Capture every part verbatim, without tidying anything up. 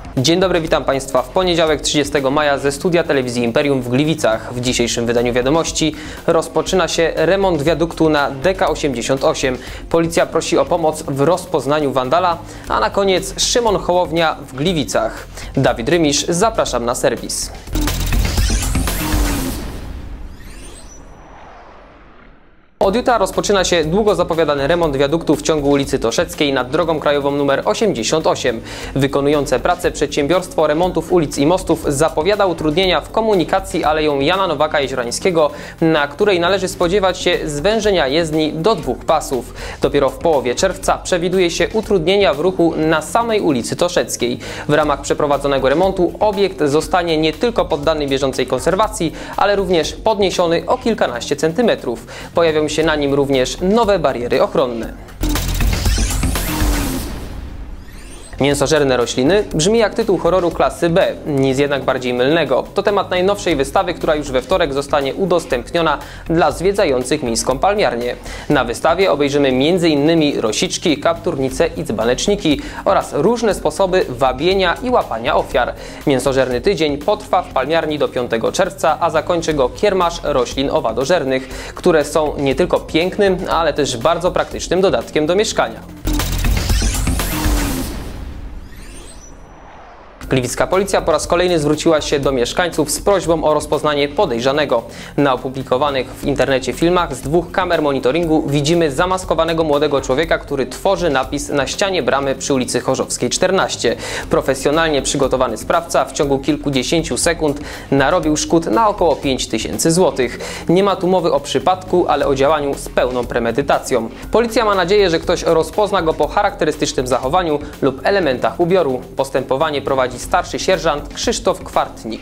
Dzień dobry, witam Państwa w poniedziałek trzydziestego maja ze studia telewizji Imperium w Gliwicach. W dzisiejszym wydaniu wiadomości rozpoczyna się remont wiaduktu na D K osiemdziesiąt osiem. Policja prosi o pomoc w rozpoznaniu wandala, a na koniec Szymon Hołownia w Gliwicach. Dawid Rymisz, zapraszam na serwis. Od jutra rozpoczyna się długo zapowiadany remont wiaduktu w ciągu ulicy Toszeckiej nad drogą krajową nr osiemdziesiąt osiem. Wykonujące pracę przedsiębiorstwo remontów ulic i mostów zapowiada utrudnienia w komunikacji aleją Jana Nowaka Jeziorańskiego, na której należy spodziewać się zwężenia jezdni do dwóch pasów. Dopiero w połowie czerwca przewiduje się utrudnienia w ruchu na samej ulicy Toszeckiej. W ramach przeprowadzonego remontu obiekt zostanie nie tylko poddany bieżącej konserwacji, ale również podniesiony o kilkanaście centymetrów. Pojawią się na nim również nowe bariery ochronne. Mięsożerne rośliny brzmi jak tytuł horroru klasy B, nic jednak bardziej mylnego. To temat najnowszej wystawy, która już we wtorek zostanie udostępniona dla zwiedzających miejską palmiarnię. Na wystawie obejrzymy między innymi rosiczki, kapturnice i dzbaneczniki oraz różne sposoby wabienia i łapania ofiar. Mięsożerny tydzień potrwa w palmiarni do piątego czerwca, a zakończy go kiermasz roślin owadożernych, które są nie tylko pięknym, ale też bardzo praktycznym dodatkiem do mieszkania. Gliwicka policja po raz kolejny zwróciła się do mieszkańców z prośbą o rozpoznanie podejrzanego. Na opublikowanych w internecie filmach z dwóch kamer monitoringu widzimy zamaskowanego młodego człowieka, który tworzy napis na ścianie bramy przy ulicy Chorzowskiej czternaście. Profesjonalnie przygotowany sprawca w ciągu kilkudziesięciu sekund narobił szkód na około pięć tysięcy złotych. Nie ma tu mowy o przypadku, ale o działaniu z pełną premedytacją. Policja ma nadzieję, że ktoś rozpozna go po charakterystycznym zachowaniu lub elementach ubioru. Postępowanie prowadzi starszy sierżant Krzysztof Kwartnik.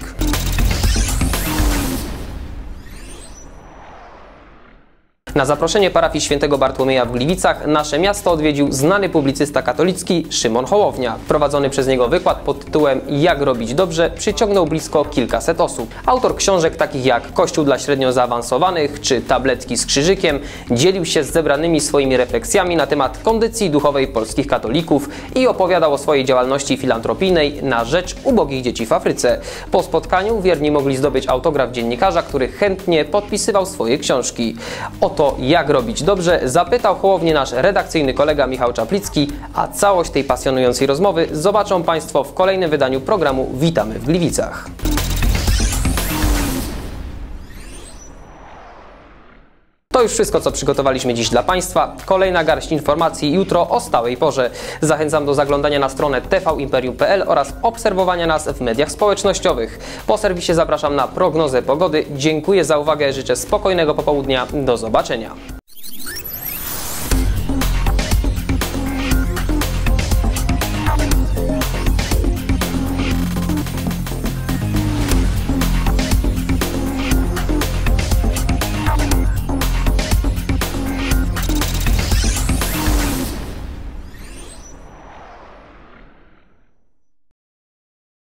Na zaproszenie parafii świętego Bartłomieja w Gliwicach nasze miasto odwiedził znany publicysta katolicki Szymon Hołownia. Prowadzony przez niego wykład pod tytułem Jak robić dobrze przyciągnął blisko kilkaset osób. Autor książek takich jak Kościół dla średnio zaawansowanych czy Tabletki z krzyżykiem dzielił się z zebranymi swoimi refleksjami na temat kondycji duchowej polskich katolików i opowiadał o swojej działalności filantropijnej na rzecz ubogich dzieci w Afryce. Po spotkaniu wierni mogli zdobyć autograf dziennikarza, który chętnie podpisywał swoje książki. Oto jak robić dobrze zapytał Hołownię nasz redakcyjny kolega Michał Czaplicki, a całość tej pasjonującej rozmowy zobaczą Państwo w kolejnym wydaniu programu Witamy w Gliwicach. To już wszystko, co przygotowaliśmy dziś dla Państwa. Kolejna garść informacji jutro o stałej porze. Zachęcam do zaglądania na stronę t v imperium kropka p l oraz obserwowania nas w mediach społecznościowych. Po serwisie zapraszam na prognozę pogody. Dziękuję za uwagę, życzę spokojnego popołudnia. Do zobaczenia.